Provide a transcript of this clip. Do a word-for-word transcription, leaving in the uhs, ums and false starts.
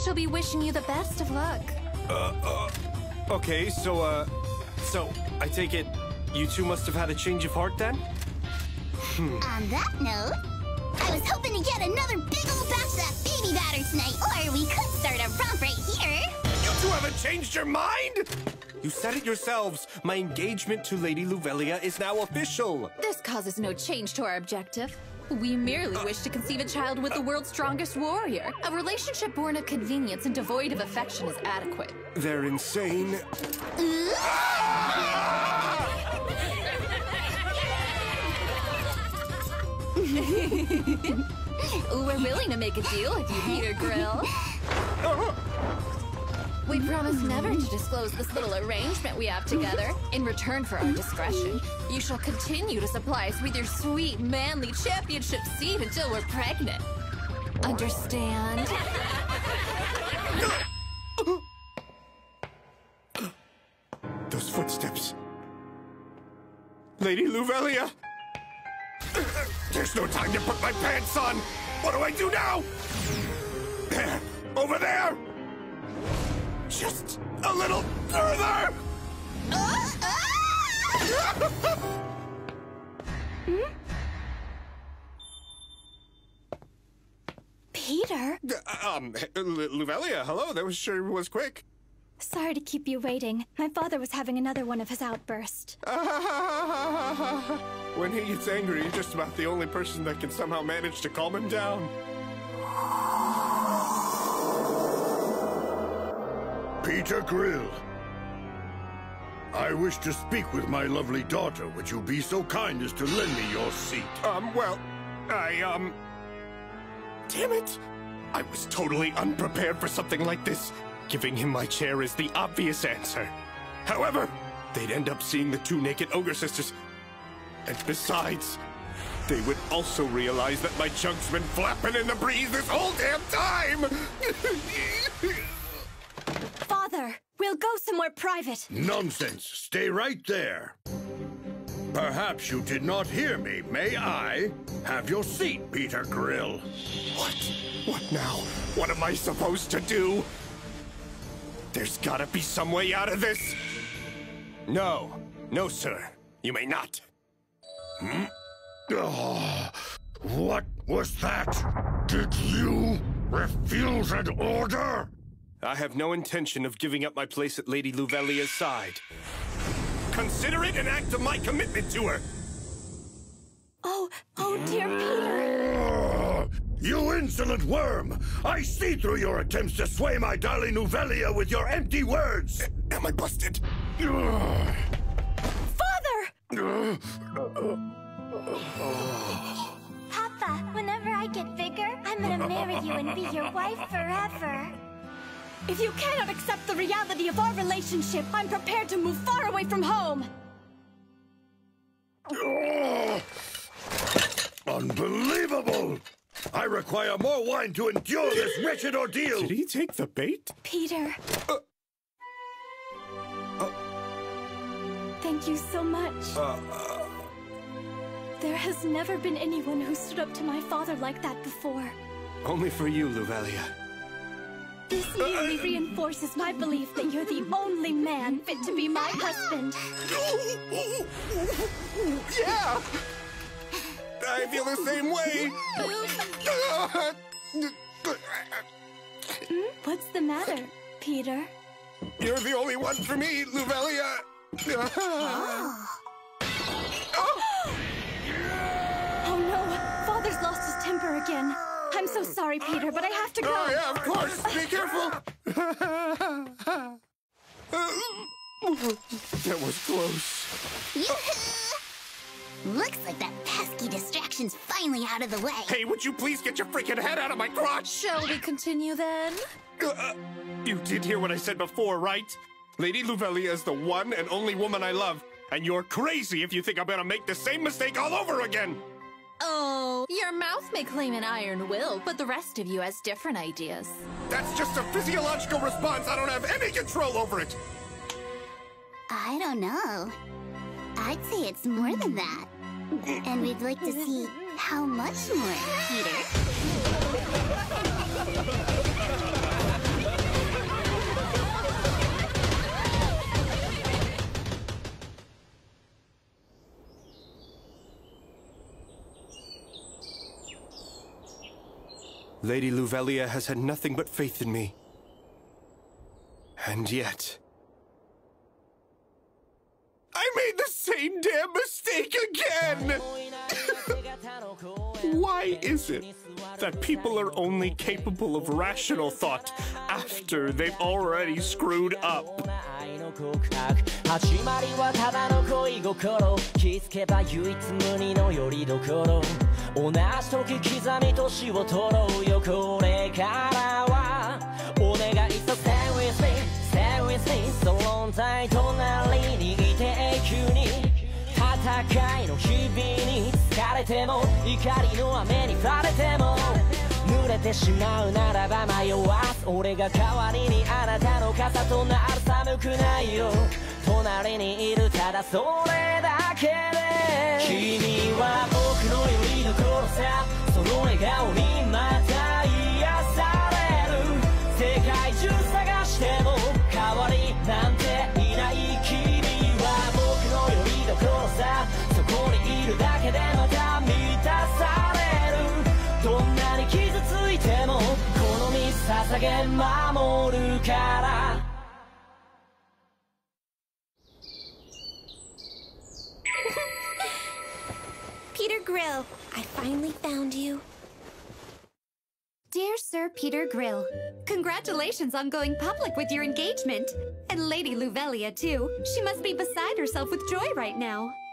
She'll be wishing you the best of luck. Uh, uh, okay, so, uh, so, I take it you two must have had a change of heart then? Hmm. On that note, I was hoping to get another big old batch of that baby batter tonight, or we could start a romp right here. You two haven't changed your mind? You said it yourselves. My engagement to Lady Louvelia is now official. This causes no change to our objective. We merely wish to conceive a child with the world's strongest warrior. A relationship born of convenience and devoid of affection is adequate. They're insane. We're willing to make a deal with you, Peter Grill. We promise never to disclose this little arrangement we have together. In return for our discretion, you shall continue to supply us with your sweet, manly championship seed until we're pregnant. Understand? Those footsteps. Lady Louvelia! There's no time to put my pants on! What do I do now? There! Over there! Just a little further! Uh, uh. Hmm? Peter? Um, Louvelia, hello. That was sure was quick. Sorry to keep you waiting. My father was having another one of his outbursts. When he gets angry, you're just about the only person that can somehow manage to calm him down. Peter Grill. I wish to speak with my lovely daughter. Would you be so kind as to lend me your seat? Um, well, I, um... Damn it! I was totally unprepared for something like this. Giving him my chair is the obvious answer. However, they'd end up seeing the two naked ogre sisters. And besides, they would also realize that my junk's been flapping in the breeze this whole damn time! Father, we'll go somewhere private. Nonsense. Stay right there. Perhaps you did not hear me. May I have your seat, Peter Grill? What? What now? What am I supposed to do? There's gotta be some way out of this. No. No, sir. You may not. Hmm? Oh, what was that? Did you refuse an order? I have no intention of giving up my place at Lady Louvelia's side. Consider it an act of my commitment to her. Oh, oh dear Peter. You insolent worm! I see through your attempts to sway my darling Louvelia with your empty words! Am I busted? Father! Papa, whenever I get bigger, I'm gonna marry you and be your wife forever. If you cannot accept the reality of our relationship, I'm prepared to move far away from home. Unbelievable! I require more wine to endure this wretched ordeal! Did he take the bait? Peter. Uh, uh, Thank you so much. Uh, uh, there has never been anyone who stood up to my father like that before. Only for you, Louvelia. This merely reinforces my belief that you're the only man fit to be my husband. Yeah! I feel the same way! Hmm? What's the matter, Peter? You're the only one for me, Louvelia! Oh. Oh no! Father's lost his temper again. I'm so sorry, Peter, but I have to go. Oh, yeah, of course! Be careful! That was close. Yoo-hoo! Looks like that pesky distraction's finally out of the way. Hey, would you please get your freaking head out of my crotch? Shall we continue then? Uh, you did hear what I said before, right? Lady Louvelia is the one and only woman I love, and you're crazy if you think I'm gonna make the same mistake all over again! Oh, your mouth may claim an iron will, but the rest of you has different ideas. That's just a physiological response. I don't have any control over it. I don't know. I'd say it's more than that. And we'd like to see how much more, Peter. Lady Louvelia has had nothing but faith in me. And yet... I made the same damn mistake again! Why is it that people are only capable of rational thought after they've already screwed up? 始まりはただの恋心気づけば唯一無二の拠り所同じ時刻み年を取ろうよこれからはお願いさ Stay with me, stay with me 存在隣にいて永久に戦いの日々に疲れても怒りの雨に降られても濡れてしまうならば迷わす俺が代わりにあなたの傘となる寒くないよ隣にいるただそれだけで君は僕のよりどころさその笑顔にまた癒される世界中探しても代わりなんていない君は僕のよりどころさそこにいるだけでまた満たされるどんなに傷ついてもこの身捧げ守るから Peter Grill, I finally found you. Dear Sir Peter Grill, congratulations on going public with your engagement. And Lady Louvelia, too. She must be beside herself with joy right now.